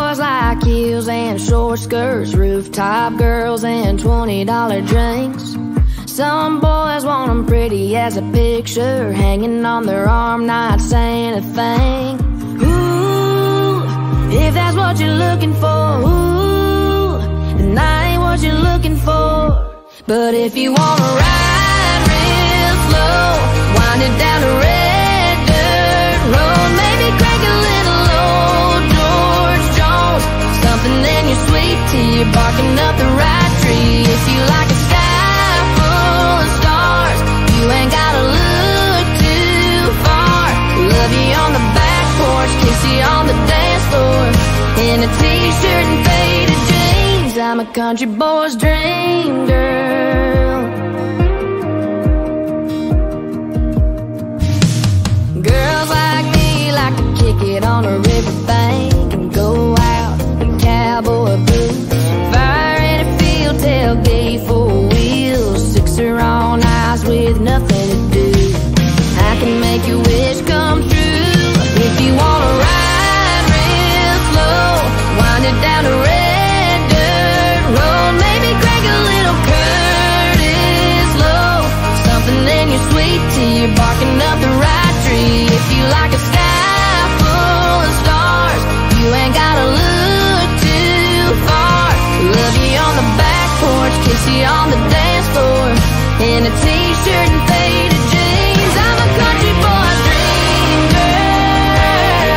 boys like heels and short skirts, rooftop girls and $20 drinks. Some boys want them pretty as a picture, hanging on their arm, not saying a thing. Ooh, if that's what you're looking for, ooh, then I ain't what you're looking for. But if you wanna ride real slow, wind it down the red dirt road, maybe crank a little old George Jones, something in your sweet tea, you're barking up the right tree. If you like a sky full of stars, you ain't gotta look too far. Love you on the back porch, kiss you on the dance floor, in a t-shirt and faded jeans. I'm a country boy's dream girl. Girls like me like to kick it on a riverbank and go out in cowboy boots, fire in a field, tailgate, four wheels, sixer on ice with nothing to do. I can make your wish come true. If you wanna ride real slow, wind it down the red dirt road, maybe crank a little Curtis low, something in your sweet tea, you're barking up the right tree. If you like a sky full of stars, you ain't gotta look too far. Love you on the back porch, kiss you on the dance floor, in a t-shirt and faded jeans. I'm a country boy's dream girl.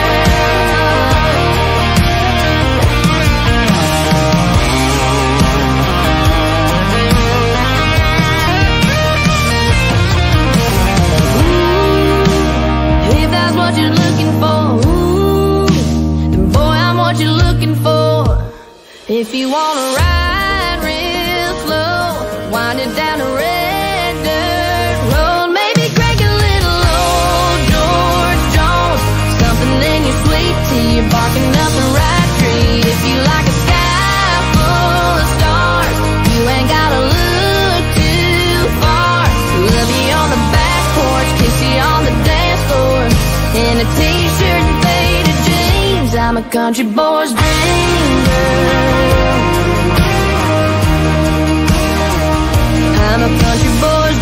Ooh, if that's what you're looking for, ooh, then boy, I'm what you're looking for. If you wanna ride real slow, wind it down the red dirt road, maybe crank a little old George Jones, something in your sweet tea, you're barking up the right tree. If you like a sky full of stars, you ain't gotta look too far. Love you on the back porch, kiss you on the dance floor, in a t-shirt and faded jeans. I'm a country boy's dream girl. I'm a country boy's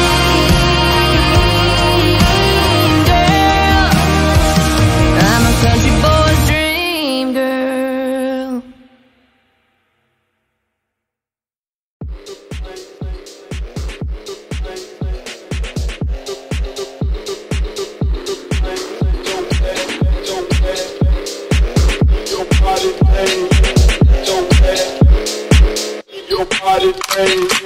dream girl. I'm a country boy's dream girl. Your body,